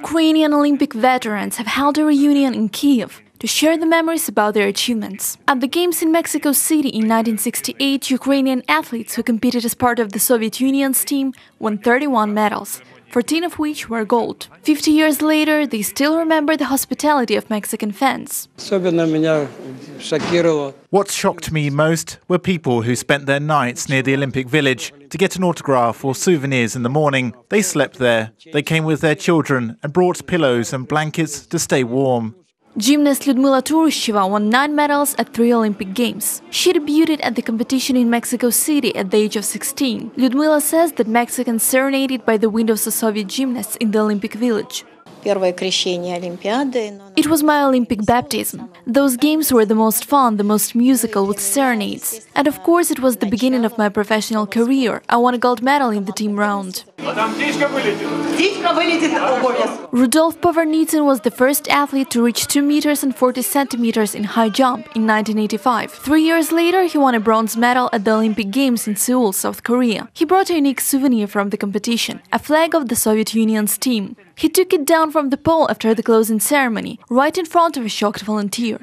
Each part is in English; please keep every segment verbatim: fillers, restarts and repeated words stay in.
Ukrainian Olympic veterans have held a reunion in Kyiv to share the memories about their achievements. At the Games in Mexico City in nineteen sixty-eight, Ukrainian athletes who competed as part of the Soviet Union's team won thirty-one medals, fourteen of which were gold. Fifty years later, they still remember the hospitality of Mexican fans. What shocked me most were people who spent their nights near the Olympic Village to get an autograph or souvenirs in the morning. They slept there. They came with their children and brought pillows and blankets to stay warm. Gymnast Lyudmila Turusheva won nine medals at three Olympic Games. She debuted at the competition in Mexico City at the age of sixteen. Lyudmila says that Mexicans serenaded by the windows of Soviet gymnasts in the Olympic Village. It was my Olympic baptism. Those games were the most fun, the most musical, with serenades. And of course it was the beginning of my professional career. I won a gold medal in the team round. Rudolf Povernitsyn was the first athlete to reach two meters and forty centimeters in high jump in nineteen eighty-five. Three years later, he won a bronze medal at the Olympic Games in Seoul, South Korea. He brought a unique souvenir from the competition, a flag of the Soviet Union's team. He took it down from the pole after the closing ceremony, right in front of a shocked volunteer.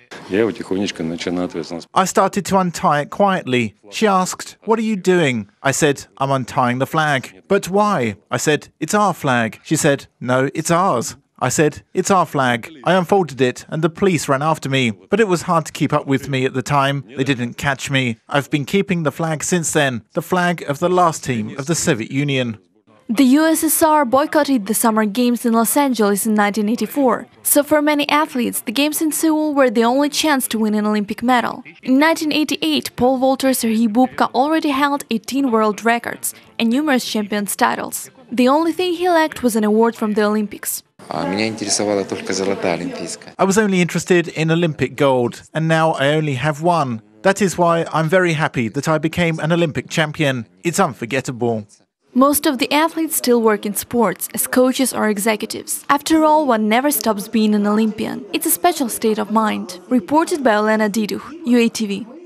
I started to untie it quietly. She asked, "What are you doing?" I said, "I'm untying the flag." "But why?" I said, "It's our flag." She said, "No, it's ours." I said, "It's our flag." I unfolded it and the police ran after me, but it was hard to keep up with me at the time. They didn't catch me. I've been keeping the flag since then, the flag of the last team of the Soviet Union. The U S S R boycotted the Summer Games in Los Angeles in nineteen eighty-four, so for many athletes, the Games in Seoul were the only chance to win an Olympic medal. In nineteen eighty-eight, pole vaulter Serhiy Bubka already held eighteen world records and numerous champions titles. The only thing he lacked was an award from the Olympics. I was only interested in Olympic gold, and now I only have one. That is why I'm very happy that I became an Olympic champion. It's unforgettable. Most of the athletes still work in sports, as coaches or executives. After all, one never stops being an Olympian. It's a special state of mind. Reported by Olena Diduch, U A T V.